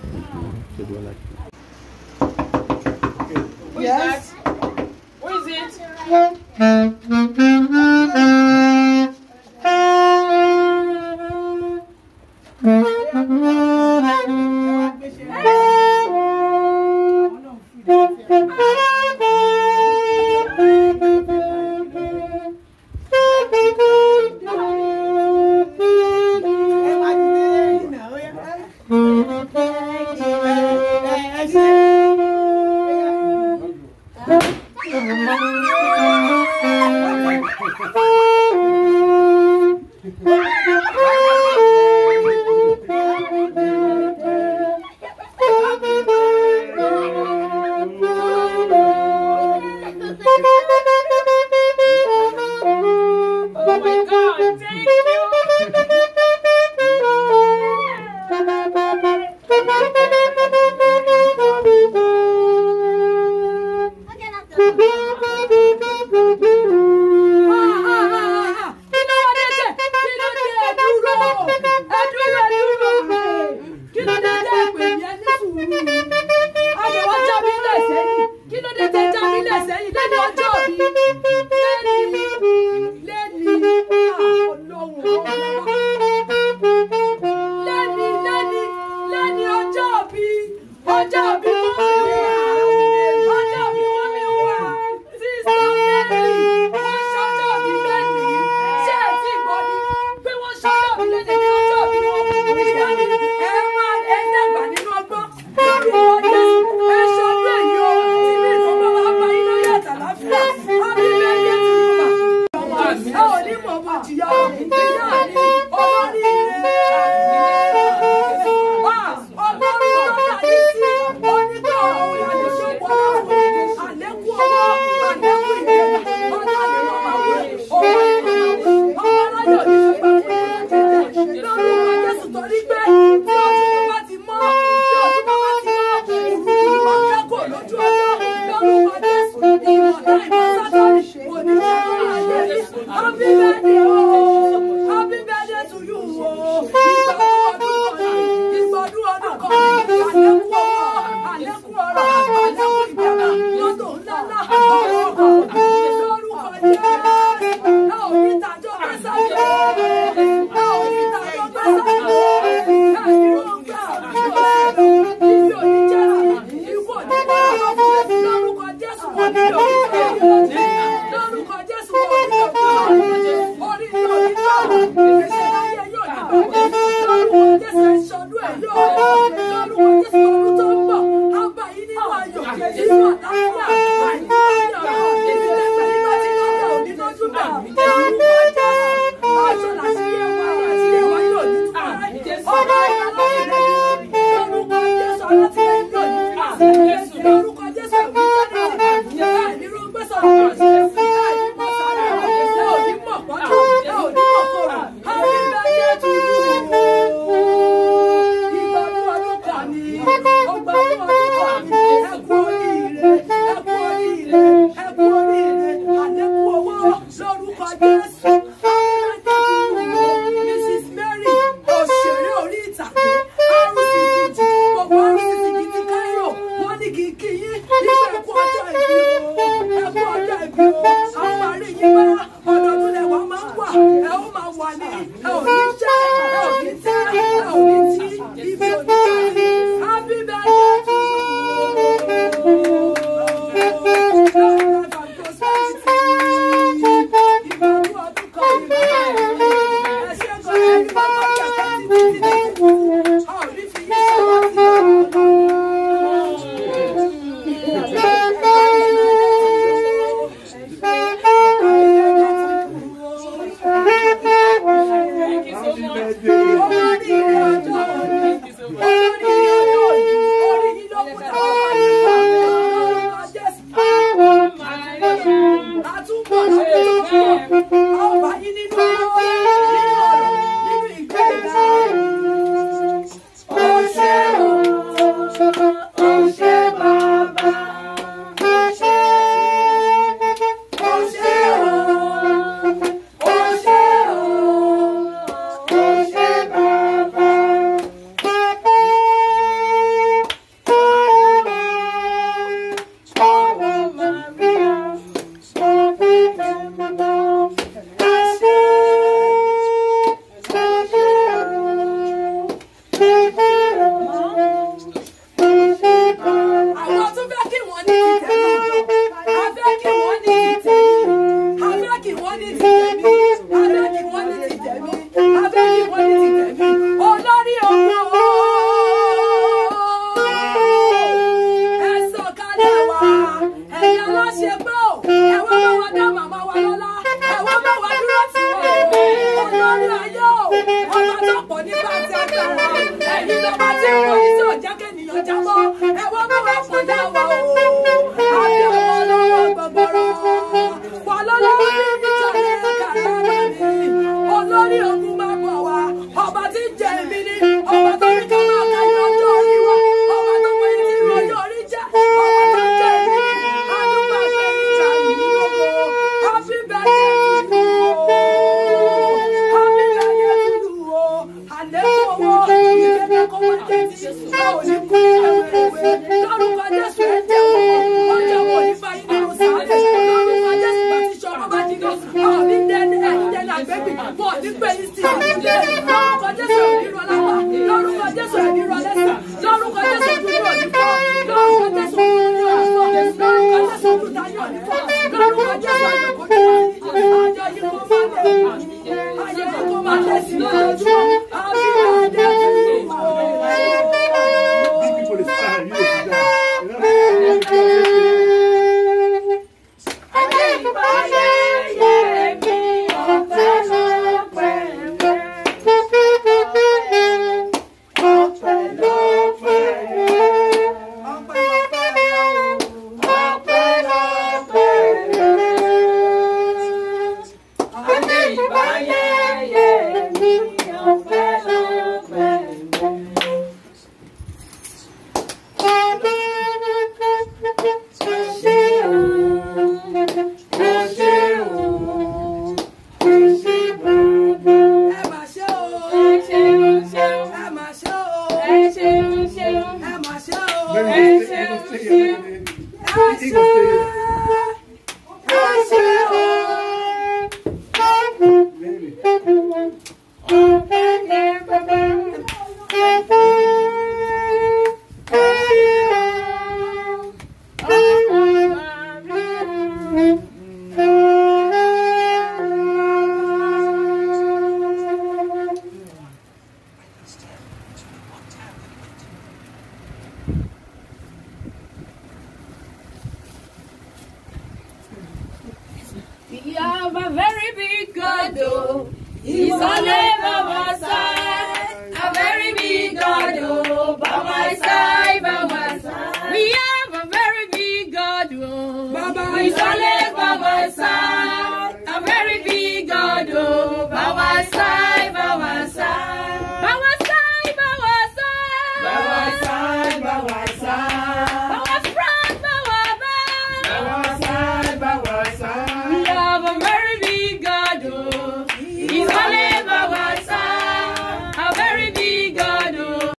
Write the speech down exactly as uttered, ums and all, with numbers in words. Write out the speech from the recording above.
Who Yes. is that? Who is it? Àwọn tó fẹ́ kí wọ́n ní ti tẹ̀mí. A fẹ́ kí wọ́n ní ti tẹ̀mí. A fẹ́ kí wọ́n ní ti tẹ̀mí. A fẹ́ kí wọ́n ní ti tẹ̀mí. A fẹ́ kí wọ́n ní ti tẹ̀mí. Olórí ọmọ. Ẹ sọ̀kalẹ̀ wá. Ẹ̀yin aláṣẹ gbọ́. Ẹ wá bá wa dá màmá wa lọ́lá. Ẹ wá bá wa dúró tì wọ́n. Olórí ayé o. Ọba tó pọ̀ nípa ti agbára. Ẹ̀yin lọ́ba tí ń pọ̀ ní sí ọ̀já kẹ́nìyàn jábọ́. Ẹ wá bá wa fún dáwà o. Àbí ọmọ lọ́wọ́ gbọ̀gbọ̀rọ̀. Wà lọ́lọ́wọ́ ní ìjọba kàrà mi. Olórí ogun máa bọ̀ wá. Ọba tí ń jẹ èmi ni. Ọba tó ní ká máa ka ní ọjọ́ orí wa. Ọba tó mọ iye tí ọjọ́ orí jẹ́. Ọba tó ń jẹ èmi ni. Adúgbò àgbẹ̀ ìjà yìí lóko. Happy birthday to you. Happy birthday to you. Àlékún owó. Ìjẹ́bẹ́ kọ́ wá jẹ́ ti. A ò ní kú ẹ̀wẹ̀ẹ̀wẹ̀. Lórúkọ Jésù ẹ̀ jẹ́ wọn. Ọjọ́ wo ní báyìí nínú sáré. Lórúkọ Jésù bá ti ṣọ́ ọmọ bá jí lọ. Àwọn ní dẹ́ni ẹ̀ dẹ́ni àgbẹ̀bí. Wọ́n ní pé yín sí ìdílé. Lórúkọ Jésù ẹ̀ ní rọlá wà. Lórúkọ Jésù ẹ̀ ní rọlẹ́ sà. Lórúkọ Jésù dúró ní fọ́. Lórúkọ Jésù dúró ní fọ́. Lórúkọ Jésù dúró táyọ̀ ní fọ́. Lórúkọ Jésù àjọkọ̀ ní fọ́. Àjọ yìí kò máa lẹ̀. Àjọ yìí kò máa lẹ̀ sí lójoojúmọ́. Àbí wọ́n dé sí ìwọ̀. People is tired. You is tired. We have a very big God, oh. He's on